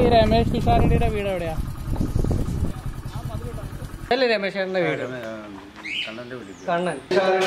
രമേശ് പിഷാരടിയുടെ വീട് എവിടെയാ? അല്ലേ രമേശ് ചേട്ടന്റെ വീട്? Kannan.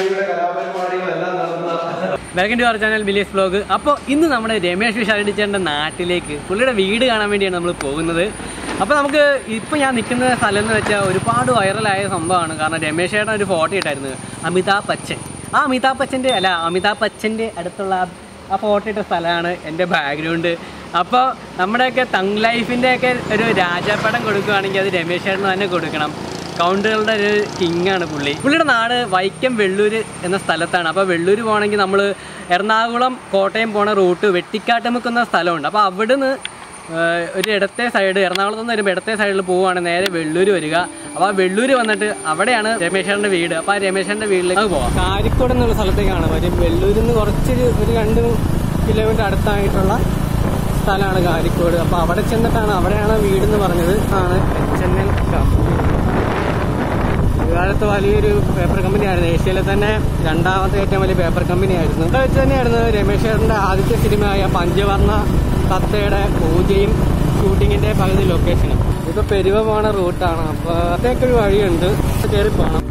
Welcome to our channel ബിലീസ് വ്ലോഗ്. അപ്പോൾ ഇന്ന് നമ്മുടെ രമേശ് പിഷാരടി ചേട്ടൻ്റെ നാട്ടിലേക്ക് പുള്ളിയുടെ വീട് കാണാൻ വേണ്ടിയാണ് നമ്മൾ പോകുന്നത്. അപ്പോൾ നമുക്ക് ഇപ്പോൾ ഞാൻ നിൽക്കുന്ന സ്ഥലം എന്ന് വെച്ചാൽ ഒരുപാട് വൈറലായ സംഭവമാണ്. കാരണം രമേശ് ചേട്ടൻ ഒരു ഫോട്ടോ ഇട്ടായിരുന്നു, അമിതാഭ് ബച്ചൻ. ആ അമിതാഭ് ബച്ചൻ്റെ അടുത്തുള്ള ആ ഫോട്ടോ ഇട്ട സ്ഥലമാണ് എൻ്റെ ബാക്ക്ഗ്രൗണ്ട്. അപ്പോൾ നമ്മുടെയൊക്കെ തങ് ലൈഫിൻ്റെയൊക്കെ ഒരു രാജാപ്പടം കൊടുക്കുകയാണെങ്കിൽ അത് രമേശ് ചേട്ടന് തന്നെ കൊടുക്കണം. കൗണ്ടുകളുടെ ഒരു കിങ്ങാണ് പുള്ളിയുടെ നാട് വൈക്കം വെള്ളൂർ എന്ന സ്ഥലത്താണ്. അപ്പോൾ വെള്ളൂർ പോകണമെങ്കിൽ നമ്മൾ എറണാകുളം കോട്ടയം പോണ റൂട്ട് വെട്ടിക്കാട്ടുമുക്ക് എന്ന സ്ഥലമുണ്ട്. അപ്പോൾ അവിടുന്ന് ഒരു ഇടത്തെ സൈഡ്, എറണാകുളത്ത് നിന്ന് വരുമ്പോൾ ഇടത്തെ സൈഡിൽ പോവുകയാണ് നേരെ വെള്ളൂർ വരിക. അപ്പോൾ ആ വെള്ളൂർ വന്നിട്ട് അവിടെയാണ് രമേശേട്ടൻ്റെ വീട്. അപ്പോൾ ആ രമേശേട്ടൻ്റെ വീട്ടിലേക്ക് പോകാം. കാരിക്കോട് എന്നുള്ള സ്ഥലത്തേക്കാണ് വരും. വെള്ളൂരിൽ നിന്ന് കുറച്ച് ഒരു 2 കിലോമീറ്റർ അടുത്തായിട്ടുള്ള സ്ഥലമാണ് കാരിക്കോട്. അപ്പോൾ അവിടെ ചെന്നിട്ടാണ്, അവിടെയാണ് വീടെന്ന് പറഞ്ഞത്. ആണ് HNL കമ്പനി. ഇക്കാലത്ത് വലിയൊരു പേപ്പർ കമ്പനിയായിരുന്നു. ഏഷ്യയിലെ തന്നെ 2ാമത്തെ ഏറ്റവും വലിയ പേപ്പർ കമ്പനിയായിരുന്നു. ഇവിടെ വെച്ച് തന്നെയായിരുന്നു രമേശ് ചേട്ടൻ്റെ ആദ്യത്തെ സിനിമയായ പഞ്ചവർണ്ണ തത്തയുടെ പൂജയും ഷൂട്ടിങ്ങിൻ്റെ പകുതി ലൊക്കേഷനും. ഇപ്പോൾ പെരുവ പോണ റൂട്ടാണ്. അപ്പോൾ അതേക്കൊരു വഴിയുണ്ട്, കയറി പോകണം.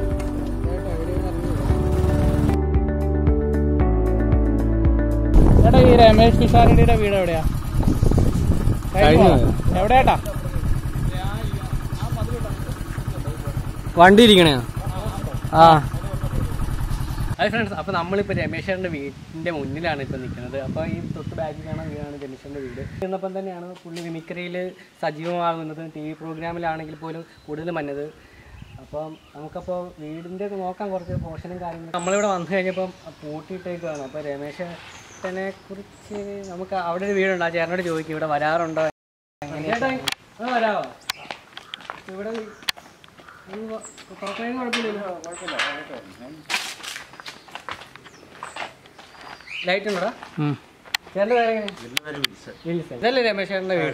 ചേട്ടാ, ഈ രമേശ് പിഷാരടിയുടെ വീട് എവിടെയാ? എവിടെയാട്ടാ വണ്ടി ഇരിക്കണേ? ആ ഹായ് ഫ്രണ്ട്സ്, അപ്പോൾ നമ്മളിപ്പോൾ രമേശേട്ടൻ്റെ വീടിൻ്റെ മുന്നിലാണ് ഇപ്പോൾ നിൽക്കുന്നത്. അപ്പോൾ ഈ തൊട്ട് ബാക്കിൽ കാണാൻ വീടാണ് രമേശേട്ടൻ്റെ വീട്. എന്നപ്പം തന്നെയാണ് പുള്ളി മിമിക്രിയിൽ സജീവമാകുന്നത്. TV പ്രോഗ്രാമിലാണെങ്കിൽ പോലും കൂടുതലും വന്നത്. അപ്പം നമുക്കപ്പോൾ വീടിൻ്റെ നോക്കാൻ കുറച്ച് പോർഷനും കാര്യങ്ങളും. നമ്മളിവിടെ വന്നു കഴിഞ്ഞപ്പം പൂട്ടിയിട്ടേക്കാണ്. അപ്പോൾ രമേശേട്ടനെ കുറിച്ച് നമുക്ക് അവിടെ ഒരു വീടുണ്ട്. ആ ചേട്ടനോട് ചോദിക്കും ഇവിടെ വരാറുണ്ടോ, ചേട്ടാ വരാമോ? ഇവിടെ ലൈറ്റ് ഉണ്ടോ? ഇതല്ലേ രമേശ് ചേട്ടൻ്റെ വീട്?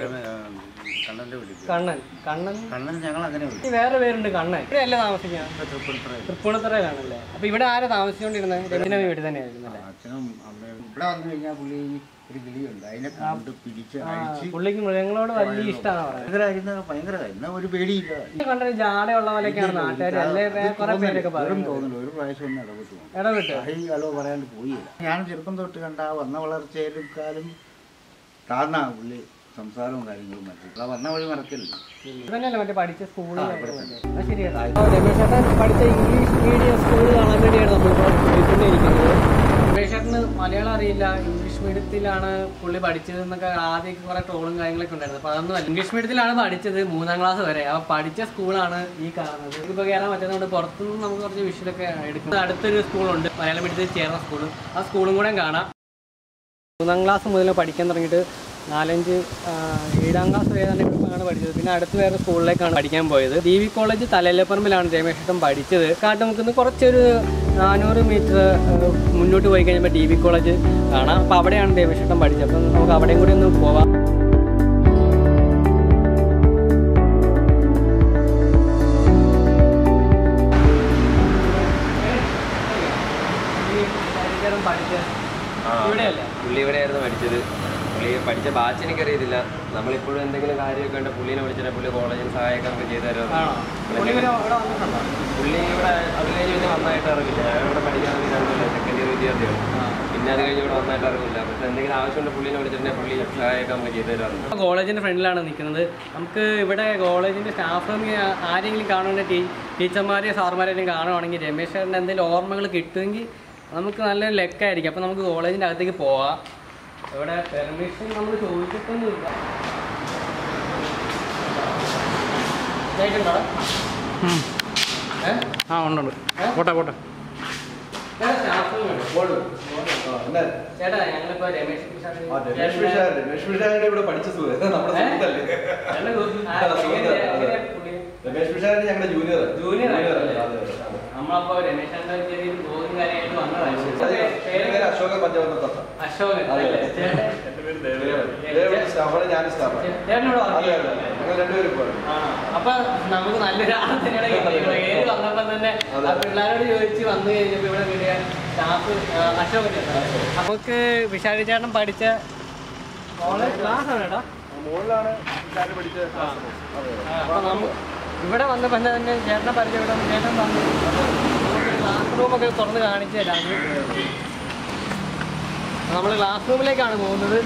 കണ്ണൻ. വേറെ പേരുണ്ട് കണ്ണൻ. ഇവിടെ അല്ലേ താമസിക്കാം? തൃപ്പൂണിത്തുറയിലാണല്ലേ? അപ്പൊ ഇവിടെ ആരാ താമസിച്ചോണ്ടിരുന്നത്? രമേശിന്റെ വീട്ടിൽ തന്നെയായിരുന്നല്ലേ? പുള്ളിക്ക് മൃഗങ്ങളോട് വലിയ ഇഷ്ടമാണ്. കണ്ടൊരു ജാടയുള്ള പോലെയൊക്കെയാണ് നാട്ടുകാർ കുറെ പേരൊക്കെ പറയുന്നത്. ഇടപെട്ട് പറയാണ്ട് പോയില്ല. ഞാൻ ചെറുപ്പം തൊട്ട് കണ്ട വന്ന വളർച്ചയിലും താഴ്ന്ന പുള്ളി സംസാരവും കാര്യങ്ങളും മറ്റും വന്ന വഴി മറക്കില്ല. ഇതന്നെയല്ലേ മറ്റേ പഠിച്ച സ്കൂളിൽ? ശരിയാണ്. രമേശ് ചേട്ടൻ പഠിച്ച ഇംഗ്ലീഷ് മീഡിയം സ്കൂൾ കാണാൻ വേണ്ടിയാണ് നമ്മളിപ്പോൾ പോയിക്കൊണ്ടിരിക്കുന്നത്. രമേശ് ചേട്ടന് മലയാളം അറിയില്ല, ഇംഗ്ലീഷ് മീഡിയത്തിലാണ് പുള്ളി പഠിച്ചതെന്നൊക്കെ ആദ്യമൊക്കെ കുറെ ട്രോളും കാര്യങ്ങളൊക്കെ ഉണ്ടായിരുന്നു. അപ്പോൾ അതൊന്നും അല്ല, ഇംഗ്ലീഷ് മീഡിയത്തിലാണ് പഠിച്ചത് 3ാം ക്ലാസ് വരെ. അപ്പോൾ പഠിച്ച സ്കൂളാണ് ഈ കാണുന്നത്. ഇപ്പോൾ കയറാൻ പറ്റുന്നതുകൊണ്ട് പുറത്തുനിന്ന് നമുക്ക് കുറച്ച് വിഷയമൊക്കെ എടുക്കുന്നത്. അടുത്തൊരു സ്കൂളുണ്ട് മലയാളം മീഡിയത്തിൽ ചേർന്ന സ്കൂള്. ആ സ്കൂളും കൂടെ കാണാം. 3ാം ക്ലാസ് മുതൽ പഠിക്കാൻ തുടങ്ങിയിട്ട് 7ാം ക്ലാസ് വരെ തന്നെ ഇവിടെയാണ് പഠിച്ചത്. പിന്നെ അടുത്ത് വേറെ സ്കൂളിലേക്കാണ് പഠിക്കാൻ പോയത്. DV കോളേജ് തലയിലപ്പറമ്പിലാണ് രമേശ് ചേട്ടൻ പഠിച്ചത്. കാട്ടുമുക്കിന്ന് കുറച്ചൊരു 400 മീറ്റർ മുന്നോട്ട് പോയി കഴിഞ്ഞപ്പോൾ DV കോളേജ് കാണാം. അപ്പോൾ അവിടെയാണ് രമേശ് ചേട്ടൻ പഠിച്ചത്. അപ്പം നമുക്ക് അവിടെയും കൂടി ഒന്ന് പോവാം. പുള്ളി ഇവിടെയായിരുന്നു പഠിച്ചത്. പുള്ളി പഠിച്ച ബാച്ച് എനിക്കറിയത്തില്ല. നമ്മളിപ്പോഴും എന്തെങ്കിലും കാര്യമൊക്കെ ഉണ്ട് പുള്ളിനെ വിളിച്ചിട്ട് പുള്ളി കോളേജിന് സഹായമൊക്കെ ചെയ്തു തരുമോ? പുള്ളി ഇവിടെ അത് കഴിഞ്ഞ് പിന്നെ വന്നായിട്ട് അറിവില്ല. ഇവിടെ പഠിക്കാണെങ്കിൽ 2nd ഇയർ വിദ്യാർത്ഥിയാണ്. പിന്നെ അത് കഴിഞ്ഞ് ഇവിടെ വന്നായിട്ട് അറിവില്ല. പക്ഷെ എന്തെങ്കിലും ആവശ്യമുണ്ട് പുള്ളിനെ വിളിച്ചിട്ടുണ്ടെങ്കിൽ പുള്ളി സഹായമൊക്കെ നമുക്ക് ചെയ്തു തരാറുണ്ട്. കോളേജിൻ്റെ ഫ്രണ്ടിലാണ് നിൽക്കുന്നത്. നമുക്ക് ഇവിടെ കോളേജിൻ്റെ സ്റ്റാഫ് റൂമിൽ ആരെങ്കിലും കാണുകയാണെങ്കിൽ ടീച്ചർമാരെയോ സാറുമാരെയും കാണുവാണെങ്കിൽ രമേശ് ചേട്ടൻ്റെ എന്തെങ്കിലും ഓർമ്മകൾ കിട്ടുമെങ്കിൽ നമുക്ക് നല്ലൊരു ലെക്കായിരിക്കും. അപ്പോൾ നമുക്ക് കോളേജിൻ്റെ അകത്തേക്ക് പോവാം. ഇവിടെ പെർമിഷൻ നമ്മൾ ചോദിച്ചിട്ടൊന്നുമില്ല. ഉണ്ട്. പോട്ടെ. ചേട്ടാ, ഞങ്ങളിപ്പോ രമേശ് പിഷാരടി ഇവിടെ പഠിച്ച രമേശ് പിഷാരടി ഞങ്ങളുടെ ജൂനിയർ. നമ്മളപ്പോ രമേശന്റെ ചെറിയ ജോലിയും കാര്യമായിട്ട് വന്നതാണ്. അശോകൻ പഞ്ചവർണ്ണ തത്ത. അശോകൻ. അപ്പൊ നമുക്ക് നല്ലൊരു ആൾ തന്നെയാണ് കിട്ടിയത്. ഏത് വന്നപ്പോ തന്നെ പിള്ളേരോട് ചോദിച്ച് വന്നു കഴിഞ്ഞപ്പോ ഇവിടെ കിട്ടിയ സ്റ്റാഫ് അശോകൻ. നമുക്ക് പിഷാരടി ചേട്ടൻ പഠിച്ച കോളേജ് ക്ലാസ് ആണ് കേട്ടോ. മുകളിലാണ് പഠിച്ച ഇവിടെ വന്നപ്പോൾ തന്നെ ചേട്ടനെ പരിചയപ്പെടാൻ ചേട്ടൻ വന്നു ക്ലാസ് റൂമൊക്കെ തുറന്ന് കാണിച്ചു തരാം. നമ്മൾ ക്ലാസ് റൂമിലേക്കാണ് പോകുന്നത്.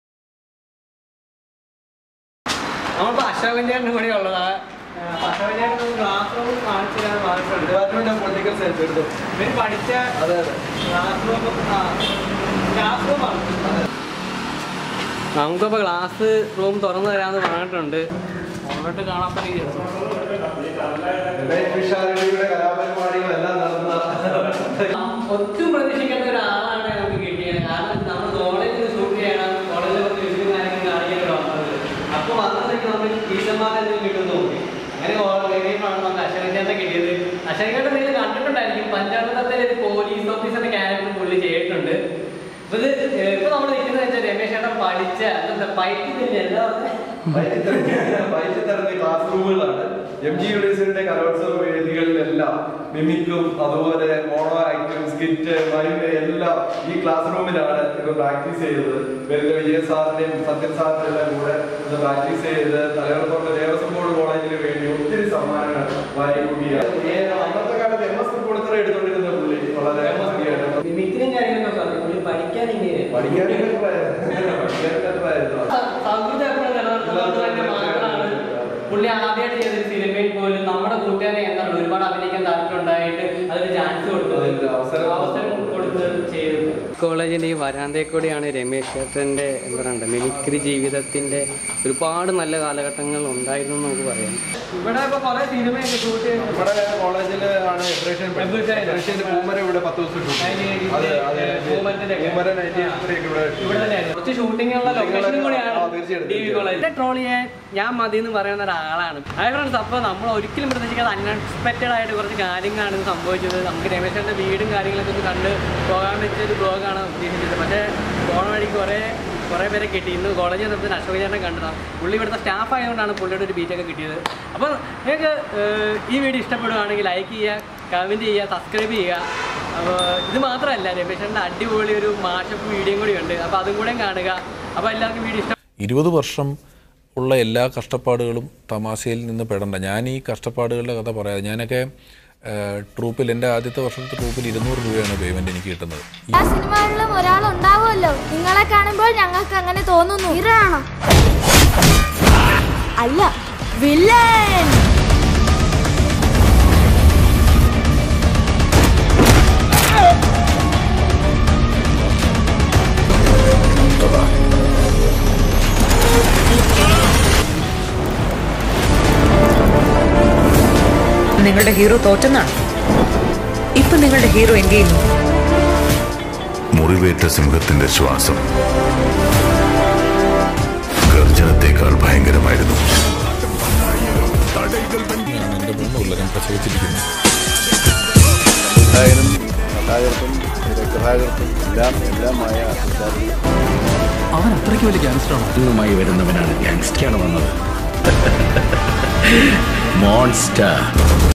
നമ്മളിപ്പോൾ അശോകൻ ചേട്ടനും കൂടി ഉള്ളതാണ്. അശോകൻ ചേട്ടൻ ക്ലാസ് റൂം കാണിച്ചു തരാൻ പറഞ്ഞിട്ടുണ്ട്. ഡിപ്പാർട്ട്മെന്റ് ഓഫ് പൊളിറ്റിക്കൽ സയൻസ് എടുത്തു. ഇവർ പഠിച്ച ക്ലാസ് റൂമാണ്. നമുക്കിപ്പോൾ ക്ലാസ് റൂം തുറന്നു തരാമെന്ന് പറഞ്ഞിട്ടുണ്ട്. അങ്ങോട്ട് കാണാൻ കലാപരിപാടികളെല്ലാം നടന്ന ഒട്ടും പ്രതീക്ഷിക്കേണ്ട ഒരാളാണ് നമുക്ക് കിട്ടിയത്. കാരണം നമ്മൾ കോളേജിൽ ഷൂട്ട് ചെയ്യണം, കോളേജിൽ കുറച്ച് കാര്യങ്ങൾ കാണിക്കാനാണ് വന്നത്. അപ്പോൾ വന്നതൊക്കെ നമ്മൾ ടീച്ചർമാരെന്തെങ്കിലും കിട്ടുന്നു. അങ്ങനെ വേണ്ടിയിട്ടാണ് നമുക്ക് അശോകൻ കിട്ടിയത്. അശോകൻ നിങ്ങൾ കണ്ടിട്ടുണ്ടായിരിക്കും, പഞ്ചായത്തിൽ ഒരു പോലീസ് ഓഫീസറിന്റെ ക്യാരക്ടർ പുള്ളി ചെയ്തിട്ടുണ്ട്. അപ്പൊ ഇത് ഇപ്പൊ നമ്മൾ നിൽക്കുന്നത് വെച്ചാൽ രമേശ് ചേട്ടൻ പഠിച്ച ക്ലാസ് റൂമുകളാണ്. MG യൂണിവേഴ്സിറ്റിയുടെ കലോത്സവ വേദികളിലെല്ലാം മിമിക്കും അതുപോലെ മോണോ ആക്ടും സ്കിറ്റ് മൈം എല്ലാം ഈ ക്ലാസ് റൂമിലാണ് ഇവർ പ്രാക്ടീസ് ചെയ്തത്. വിജയ സാറിന്റെയും സത്യൻ സാറിന്റെ എല്ലാം കൂടെ ഇത് പ്രാക്ടീസ് ചെയ്ത് തലയോർത്തോട്ട് ദേവസ്വം ബോർഡ് കോളേജിന് വേണ്ടി ഒത്തിരി സമ്മാനങ്ങൾ വാങ്ങിക്കൂട്ടിയാണ്. അന്നത്തെ കാലത്ത് MS കൊടുത്തറ എടുത്തോണ്ടിരുന്ന പുള്ളി വളരെ മിമിക്രിയും കാര്യങ്ങളൊക്കെ പുള്ളി ആദ്യമായിട്ട് ചെയ്തൊരു സിനിമയിൽ പോലും നമ്മുടെ കൂട്ടുകാരെ എന്താണ് ഒരുപാട് അഭിനയിക്കാൻ താല്പര്യമുണ്ടായിട്ട് അതിന് ചാൻസ് കൊടുത്തത്, അവസരം കൊടുത്ത് ചെയ്തു. കോളേജിൻ്റെ ഈ വരാന്തയിൽ കൂടിയാണ് രമേശ് ചേട്ടൻ്റെ എന്താ പറയുക മിമിക്രി ജീവിതത്തിൻ്റെ ഒരുപാട് നല്ല കാലഘട്ടങ്ങൾ ഉണ്ടായിരുന്നു എന്ന് നമുക്ക് പറയാം. ഇവിടെ ഇപ്പോൾ കുറേ സിനിമയൊക്കെ ഷൂട്ട് ചെയ്യുന്നത് നമ്മുടെ കോളേജിൽ ആണ്. പൂമര ഇവിടെ 10 ദിവസം ഇവിടെ തന്നെയായിരുന്നു. കുറച്ച് ഷൂട്ടിങ്ങുള്ള ലൊക്കേഷനും കൂടിയാണ്. ട്രോൾ ചെയ്യാൻ ഞാൻ മതി എന്ന് പറയുന്ന ഒരാളാണ്. ഹായ് ഫ്രണ്ട്സ്, അപ്പോൾ നമ്മൾ ഒരിക്കലും പ്രതീക്ഷിക്കാതെ അൺഎക്സ്പെക്റ്റഡ് ആയിട്ട് കുറച്ച് കാര്യങ്ങളാണ് ഇത് സംഭവിച്ചത്. നമുക്ക് രമേശൻ്റെ വീടും കാര്യങ്ങളൊക്കെ ഒന്ന് കണ്ട് പോകാൻ പറ്റിയൊരു ബ്ലോഗാണ് ഉദ്ദേശിച്ചത്. പക്ഷേ പോണ വഴിക്ക് കുറേ പേരെ കിട്ടി. ഇന്ന് കോളേജിൽ നിന്ന് അശോകൻ ചേട്ടനെ കണ്ടതാണ്. പുള്ളി ഇവിടുത്തെ സ്റ്റാഫ് ആയതുകൊണ്ടാണ് പുള്ളിയുടെ ഒരു ബീറ്റൊക്കെ കിട്ടിയത്. അപ്പോൾ നിങ്ങൾക്ക് ഈ വീഡിയോ ഇഷ്ടപ്പെടുകയാണെങ്കിൽ ലൈക്ക് ചെയ്യുക, കമൻറ്റ് ചെയ്യുക, സബ്സ്ക്രൈബ് ചെയ്യുക. അപ്പോൾ ഇത് മാത്രമല്ല, രമേശൻ്റെ അടിപൊളി ഒരു മാഷപ്പ് വീഡിയോയും കൂടി ഉണ്ട്. അപ്പോൾ അതും കൂടെ കാണുക. അപ്പോൾ എല്ലാവർക്കും വീഡിയോ ഇഷ്ടം. 20 വർഷം ഉള്ള എല്ലാ കഷ്ടപ്പാടുകളും തമാശയിൽ നിന്ന് പെടണ്ട. ഞാൻ ഈ കഷ്ടപ്പാടുകളുടെ കഥ പറയാതെ, ഞാനൊക്കെ ട്രൂപ്പിൽ എൻ്റെ ആദ്യത്തെ വർഷത്തെ ട്രൂപ്പിൽ 200 രൂപയാണ് പേയ്മെന്റ് എനിക്ക് കിട്ടുന്നത്. ആ സിനിമകളിലും ഒരാളുണ്ടാവുമല്ലോ, നിങ്ങളെ കാണുമ്പോൾ ഞങ്ങൾക്ക് അങ്ങനെ തോന്നുന്നു. ഹീറോയാണോ? അല്ല, വില്ലൻ. നിങ്ങളുടെ ഹീറോ തോറ്റെന്നാണ്. ഇപ്പൊ നിങ്ങളുടെ ഹീറോ എന്ത് ചെയ്യുന്നു? മുറിവേറ്റ സിംഹത്തിന്റെ ശ്വാസം ഗർജനത്തെക്കാൾ ഭയങ്കരമായിരുന്നു. എൻ്റെ 3 പിള്ളേരും പ്രസവിച്ചിരിക്കുന്നു. അവൻ അത്രയ്ക്ക് വലിയ ഗ്യാങ്സ്റ്ററാണ്. ഇന്നുമായി വരുന്നവനാണ് ഗ്യാങ്സ്റ്ററാണ് വന്നത്. മോൺസ്റ്റർ.